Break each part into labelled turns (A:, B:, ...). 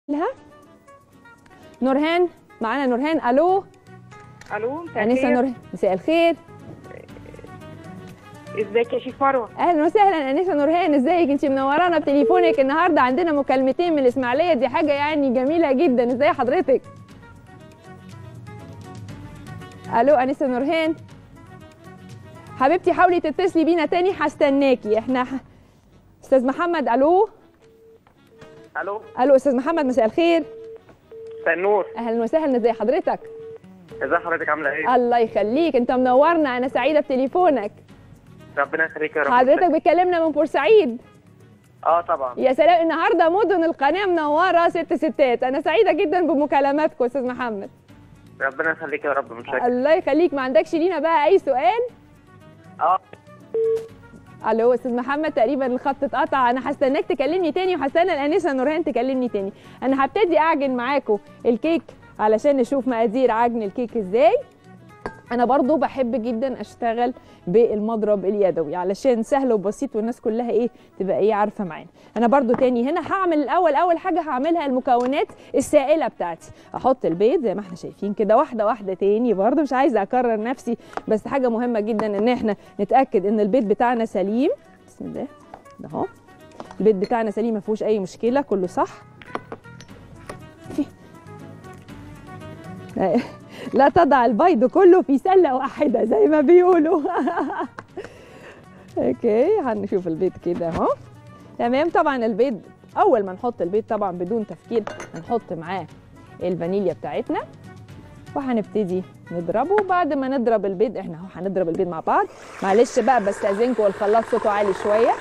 A: لها نورهان. معانا نورهان. الو
B: مساء
A: انسه
B: الخير.
A: نورهان، مساء الخير.
B: ازيك يا شيخ مروه؟
A: اهلا وسهلا انسه نورهان، ازيك؟ انت منورانا بتليفونك النهارده، عندنا مكالمتين من الاسماعيليه، دي حاجه يعني جميله جدا. ازي حضرتك؟ الو انسه نورهان حبيبتي، حاولي تتصلي بينا تاني، هستناكي. احنا استاذ محمد. الو استاذ محمد، مساء الخير.
C: مساء النور.
A: اهلا وسهلا، ازي حضرتك؟
C: ازي حضرتك، عامله ايه؟
A: الله يخليك، انت منورنا، انا سعيده بتليفونك.
C: ربنا يخليك يا رب.
A: حضرتك بتكلمنا من بورسعيد؟
C: طبعا.
A: يا سلام، النهارده مدن القناه منوره ستات، انا سعيده جدا بمكالماتكم استاذ محمد.
C: ربنا يخليك يا رب، متشكر.
A: الله يخليك. ما عندكش لينا بقى اي سؤال؟ الو استاذ محمد، تقريبا الخط اتقطع. انا هستناك تكلمني تاني، وهستنى الانسه نورهان تكلمني تاني. انا هبتدي اعجن معاكم الكيك علشان نشوف مقادير عجن الكيك ازاي. انا برضو بحب جدا اشتغل بالمضرب اليدوي علشان سهل وبسيط، والناس كلها ايه تبقى ايه عارفه معانا. انا برضو تاني هنا هعمل اول حاجه هعملها المكونات السائله بتاعتي. احط البيض زي ما احنا شايفين كده، واحده واحده. تاني برضو مش عايزه اكرر نفسي، بس حاجه مهمه جدا ان احنا نتاكد ان البيض بتاعنا سليم. بسم الله، ده اهو البيض بتاعنا سليم، ما فيهوش اي مشكله، كله صح. لا تضع البيض كله في سله واحده زي ما بيقولوا. اوكي، هنشوف البيض كده اهو تمام. طبعا البيض اول ما نحط البيض طبعا بدون تفكير هنحط معاه الفانيليا بتاعتنا، وهنبتدي نضربه. وبعد ما نضرب البيض، احنا اهو هنضرب البيض مع بعض. معلش بقى بستاذنكم، الخلاط صوته عالي شويه.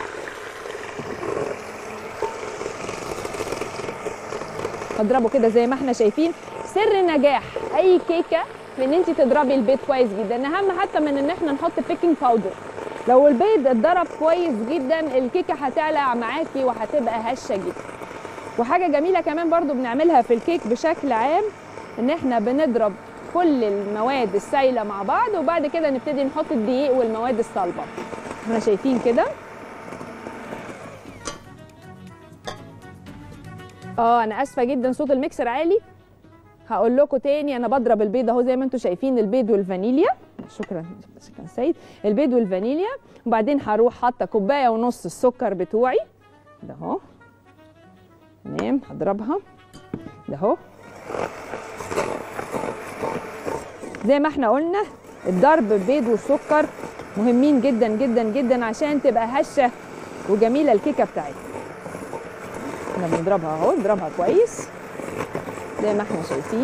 A: هضربه كده زي ما احنا شايفين. سر نجاح اي كيكه في ان انت تضربي البيض كويس جدا، اهم حتى من ان احنا نحط بيكنج باودر. لو البيض اتضرب كويس جدا الكيكه هتعلى معاكي وهتبقى هشه جدا. وحاجه جميله كمان برضو بنعملها في الكيك بشكل عام، ان احنا بنضرب كل المواد السائله مع بعض، وبعد كده نبتدي نحط الدقيق والمواد الصلبه. احنا شايفين كده. انا اسفه جدا صوت الميكسر عالي. هقول لكم تاني، انا بضرب البيض اهو زي ما انتم شايفين، البيض والفانيليا. شكرا سيد. البيض والفانيليا، وبعدين هروح حاطه كوبايه ونص السكر بتوعي ده اهو تمام. هضربها ده اهو زي ما احنا قلنا. الضرب البيض والسكر مهمين جدا جدا جدا عشان تبقى هشه وجميله الكيكه بتاعتنا. احنا بنضربها اهو، نضربها كويس زي ما احنا شايفين.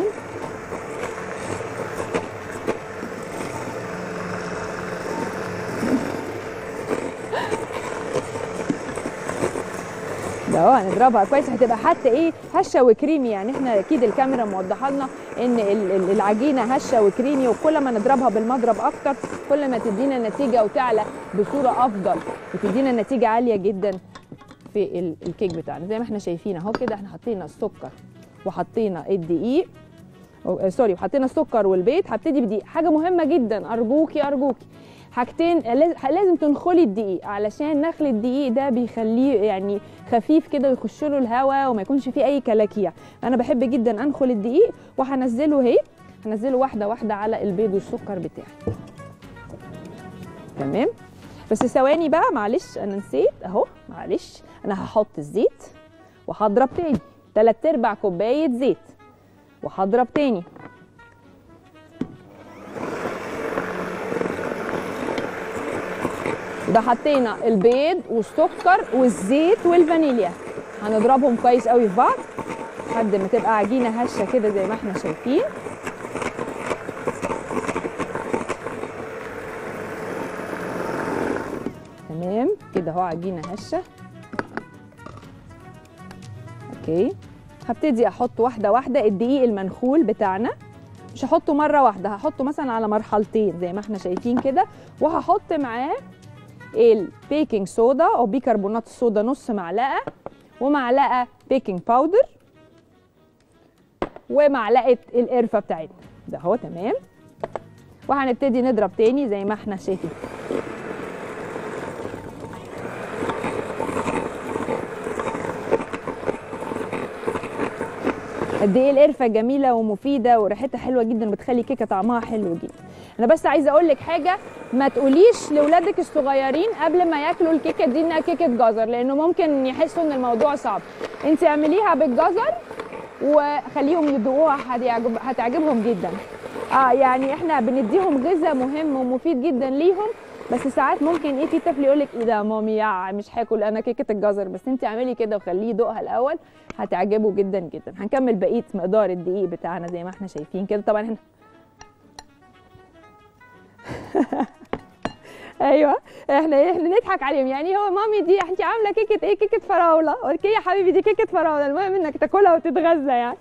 A: ده اهو هنضربها كويس، هتبقى حتى ايه هشه وكريمي. يعني احنا اكيد الكاميرا موضحه لنا ان العجينه هشه وكريمي، وكل ما نضربها بالمضرب اكتر كل ما تدينا نتيجه وتعلى بصوره افضل، وتدينا نتيجه عاليه جدا في الكيك بتاعنا. زي ما احنا شايفين اهو كده، احنا حطينا السكر وحطينا الدقيق، وحطينا السكر والبيض. هبتدي بدقيق، حاجه مهمه جدا، ارجوكي حاجتين لازم تنخلي الدقيق، علشان نخل الدقيق ده بيخليه يعني خفيف كده ويخش له الهواء وما يكونش فيه اي كلاكيع. انا بحب جدا انخل الدقيق، وهنزله اهي، هنزله واحده واحده على البيض والسكر بتاعي تمام. بس ثواني بقى، معلش انا نسيت اهو، معلش. انا هحط الزيت وهضرب تاني 3/4 كوبايه زيت، وهضرب تاني. ده حطينا البيض والسكر والزيت والفانيليا، هنضربهم كويس قوي في بعض لحد ما تبقى عجينه هشه كده زي ما احنا شايفين. تمام كده اهو، عجينه هشه. اوكي، هبتدي احط واحده واحده الدقيق المنخول بتاعنا. مش هحطه مره واحده، هحطه مثلا على مرحلتين زي ما احنا شايفين كده. وهحط معاه البيكنج صودا او بيكربونات الصودا نص معلقه، ومعلقه بيكنج باودر، ومعلقه القرفه بتاعتنا ده اهو تمام. وهنبتدي نضرب تاني زي ما احنا شايفين. قد ايه القرفه جميله ومفيده وريحتها حلوه جدا، بتخلي كيكه طعمها حلو جدا. انا بس عايزه اقول لك حاجه، ما تقوليش لاولادك الصغيرين قبل ما ياكلوا الكيكه دي انها كيكه جزر، لانه ممكن يحسوا ان الموضوع صعب. انت اعمليها بالجزر وخليهم يدوقوها، هتعجبهم جدا. يعني احنا بنديهم غذاء مهم ومفيد جدا ليهم، بس ساعات ممكن في طفل يقول لك ايه ده مامي مش هاكل انا كيكه الجزر، بس انت اعملي كده وخليه يدوقها الاول، هتعجبه جدا جدا. هنكمل بقيه مقدار الدقيق بتاعنا زي ما احنا شايفين كده. طبعا احنا ايوه احنا نضحك عليهم، يعني هو مامي دي انت عامله كيكه ايه؟ كيكه فراوله. اوكي يا حبيبي دي كيكه فراوله، المهم انك تاكلها وتتغذى يعني.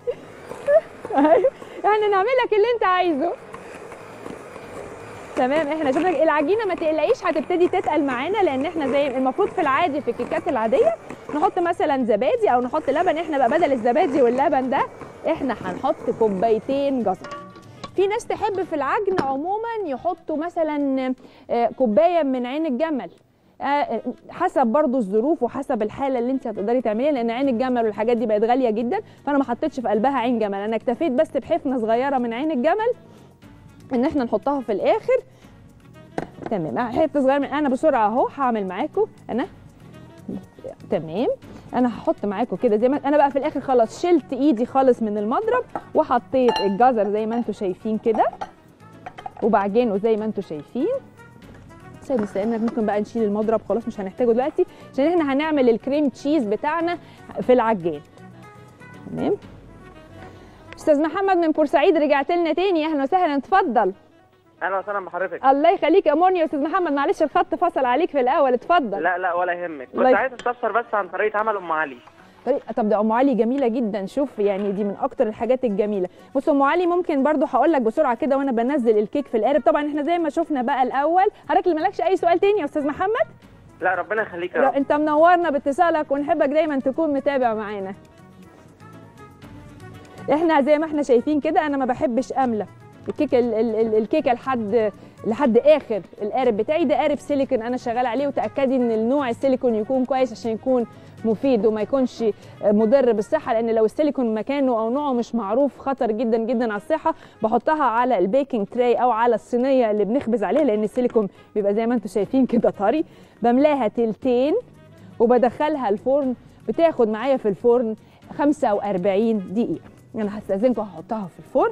A: احنا نعمل لك اللي انت عايزه. تمام. احنا شفنا العجينه ما تقلقيش هتبتدي تتقل معانا، لان احنا زي المفروض في العادي في الكيكات العاديه نحط مثلا زبادي او نحط لبن. احنا بقى بدل الزبادي واللبن ده احنا هنحط كوبايتين جزر. في ناس تحب في العجن عموما يحطوا مثلا كوبايه من عين الجمل، حسب برضو الظروف وحسب الحاله اللي انت هتقدري تعمليها، لان عين الجمل والحاجات دي بقت غاليه جدا، فانا ما حطيتش في قلبها عين جمل، انا اكتفيت بس بحفنه صغيره من عين الجمل ان احنا نحطها في الاخر. تمام. حته صغيره من انا بسرعه اهو هعمل معاكم انا. تمام. انا هحط معاكم كده زي ما انا بقى في الاخر خلاص شلت ايدي خالص من المضرب وحطيت الجزر زي ما انتم شايفين كده وبعجنه زي ما انتم شايفين. استنى ممكن بقى نشيل المضرب خلاص مش هنحتاجه دلوقتي، عشان احنا هنعمل الكريم تشيز بتاعنا في العجان. تمام. استاذ محمد من بورسعيد رجعت لنا تاني، اهلا وسهلا، اتفضل.
C: اهلا وسهلا بحضرتك.
A: الله يخليك، امورني يا استاذ محمد، معلش الخط فصل عليك في الاول، اتفضل.
C: لا ولا يهمك، كنت عايز استفسر بس عن طريقه عمل ام علي.
A: طب ده ام علي جميله جدا، شوف يعني دي من اكتر الحاجات الجميله. بص ام علي ممكن برضو هقول لك بسرعه كده وانا بنزل الكيك في القالب. طبعا احنا زي ما شفنا بقى الاول. حضرتك اللي مالكش اي سؤال تاني يا استاذ محمد؟
C: لا ربنا يخليك يا رب.
A: انت منورنا باتصالك ونحبك دايما تكون متابع معانا. احنا زي ما احنا شايفين كده انا ما بحبش املى الكيكه لحد اخر القارب بتاعي. ده قارب سيليكون انا شغاله عليه، وتاكدي ان النوع السيليكون يكون كويس عشان يكون مفيد وما يكونش مضر بالصحه، لان لو السيليكون مكانه او نوعه مش معروف خطر جدا جدا على الصحه. بحطها على البيكنج تراي او على الصينيه اللي بنخبز عليها، لان السيليكون بيبقى زي ما انتم شايفين كده طري. بملاها تلتين وبدخلها الفرن، بتاخد معايا في الفرن 45 دقيقه. انا هستاذنكم هحطها في الفرن.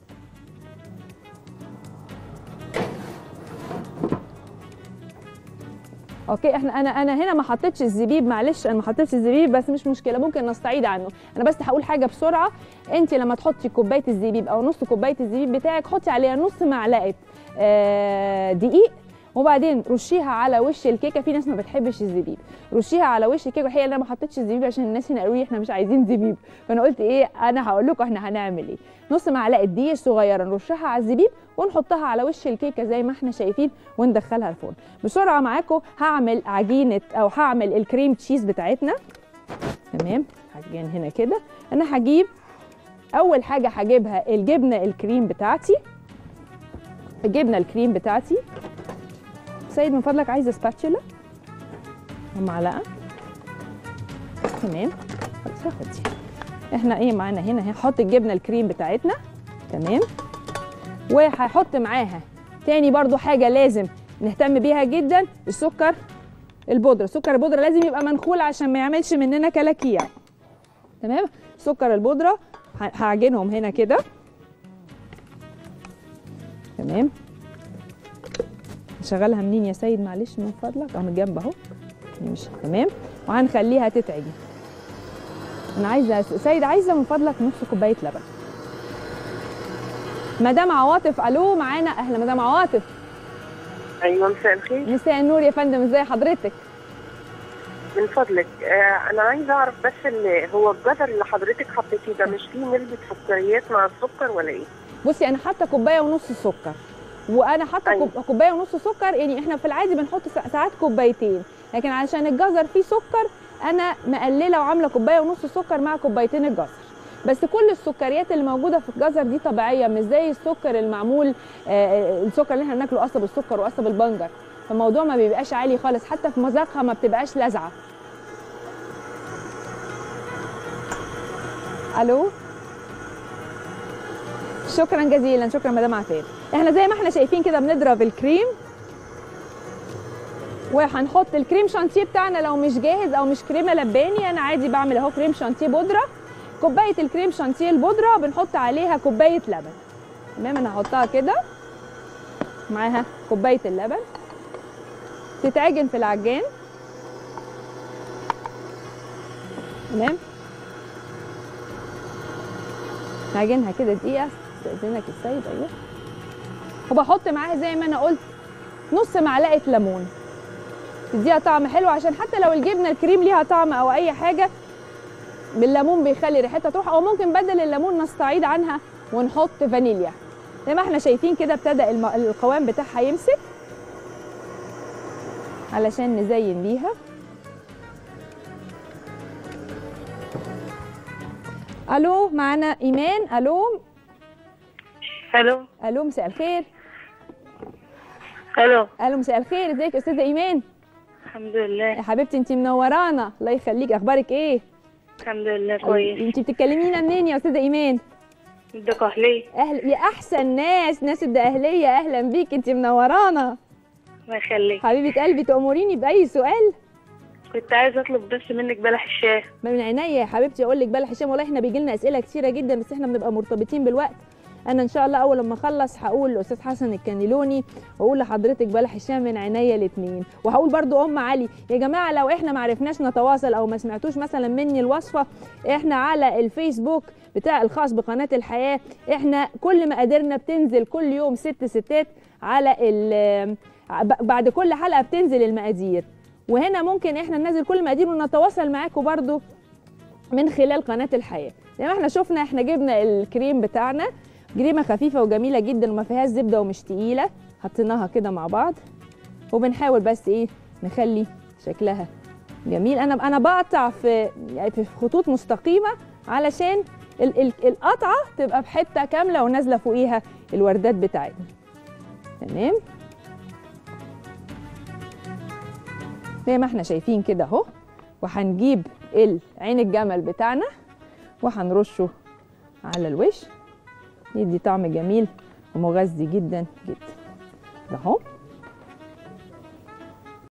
A: اوكي انا هنا ما حطيتش الزبيب، معلش انا ما حطيتش الزبيب، بس مش مشكله ممكن نستعيد عنه. انا بس هقول حاجه بسرعه، انت لما تحطي كوبايه الزبيب او نص كوبايه الزبيب بتاعك حطي عليها نص معلقه دقيق، وبعدين رشيها على وش الكيكه. في ناس ما بتحبش الزبيب، رشيها على وش الكيكه. الحقيقه انا ما حطيتش الزبيب عشان الناس هنا قالوا لي احنا مش عايزين زبيب، فانا قلت انا هقول لكم احنا هنعمل ايه. نص معلقه دقيق صغيره نرشها على الزبيب ونحطها على وش الكيكه زي ما احنا شايفين وندخلها الفرن. بسرعه معاكم هعمل عجينه او هعمل الكريم تشيز بتاعتنا. تمام. عجين هنا كده. انا هجيب اول حاجه هجيبها الجبنه الكريم بتاعتي. الجبنه الكريم بتاعتي سيد من فضلك عايزه سباتشولا ومعلقه. تمام. هاخد دي. احنا معانا هنا هنحط الجبنه الكريم بتاعتنا. تمام. وهحط معاها تاني برضو حاجه لازم نهتم بيها جدا، السكر البودره. السكر البودره لازم يبقى منخول عشان ما يعملش مننا كلاكيع. تمام. سكر البودره هعجنهم هنا كده. تمام. نشغلها منين يا سيد معلش من فضلك؟ من الجنب اهو. مش تمام. وهنخليها تتعجن. انا عايزه سيد من فضلك نص كوبايه لبن. مدام عواطف الو معانا. اهلا مدام عواطف.
B: ايوه مساء الخير.
A: مساء النور يا فندم، ازي حضرتك؟
B: من فضلك انا عايزه اعرف بس اللي هو الجزر اللي حضرتك حطيتيه ده مش فيه نسبه سكريات مع السكر ولا ايه؟
A: بصي انا حاطه كوبايه ونص سكر، وانا حاطه أيوة. كوبايه ونص سكر. يعني احنا في العادي بنحط ساعات كوبايتين، لكن علشان الجزر فيه سكر انا مقلله وعامله كوبايه ونص سكر مع كوبايتين الجزر. بس كل السكريات اللي موجوده في الجزر دي طبيعيه، مش زي السكر المعمول السكر اللي احنا بناكله قصب السكر وقصب البنجر، فالموضوع ما بيبقاش عالي خالص، حتى في مذاقها ما بتبقاش لاذعه. الو شكرا جزيلا، شكرا مدام عفاف. احنا زي ما احنا شايفين كده بنضرب الكريم، وهنحط الكريم شانتيه بتاعنا لو مش جاهز او مش كريمه لباني. انا عادي بعمل اهو كريم شانتيه بودره. كوبايه الكريم شانتيه البودره بنحط عليها كوبايه لبن. تمام، انا هحطها كده معاها كوبايه اللبن، تتعجن في العجان. تمام، نعجنها كده دقيقه. استاذنك السيد. ايوه، وبحط معاها زي ما انا قلت نص معلقه ليمون، تديها طعم حلو، عشان حتى لو الجبنه الكريم ليها طعم او اي حاجه بالليمون بيخلي ريحتها تروح، او ممكن بدل الليمون نستعيض عنها ونحط فانيليا. زي ما احنا شايفين كده ابتدى القوام بتاعها يمسك علشان نزين بيها. الو، معانا ايمان. الو
C: الو.
A: الو، مساء الخير.
C: الو.
A: الو، مساء الخير. ازيك يا استاذه ايمان؟
C: الحمد لله.
A: يا حبيبتي انت منورانا، الله يخليك. اخبارك ايه؟
C: الحمد لله كويس.
A: انت بتتكلمينا منين يا استاذه ايمان؟
C: الدقهلية.
A: يا احسن ناس الدقهليه، اهلا بيك، انت منورانا.
C: الله يخليك
A: حبيبه قلبي، تأمريني باي سؤال؟
C: كنت عايزه اطلب بس منك بلح الشام.
A: من عينيا يا حبيبتي. اقول لك بلح الشام، والله احنا بيجي لنا اسئله كتيره جدا، بس احنا بنبقى مرتبطين بالوقت. انا ان شاء الله اول لما اخلص هقول لاستاذ حسن الكنيلوني واقول لحضرتك بلح الشام من عينيا الاثنين. وهقول برضو علي. يا جماعه لو احنا ما عرفناش نتواصل او ما سمعتوش مثلا مني الوصفه، احنا على الفيسبوك بتاع الخاص بقناه الحياه، احنا كل مقاديرنا بتنزل كل يوم 6 ستات على بعد كل حلقه بتنزل المقادير، وهنا ممكن احنا ننزل كل المقادير ونتواصل معاكم برضو من خلال قناه الحياه. زي ما احنا شفنا، احنا جبنا الكريم بتاعنا، كريمه خفيفه وجميله جدا وما فيهاش زبده ومش تقيله، حطيناها كده مع بعض وبنحاول بس نخلي شكلها جميل. انا بقطع في خطوط مستقيمه علشان القطعه تبقى بحته كامله ونازله فوقيها الوردات بتاعتنا. تمام، زي ما احنا شايفين كده اهو. وهنجيب عين الجمل بتاعنا وهنرشه على الوش، يدي طعم جميل ومغذي جدا جدا. اهو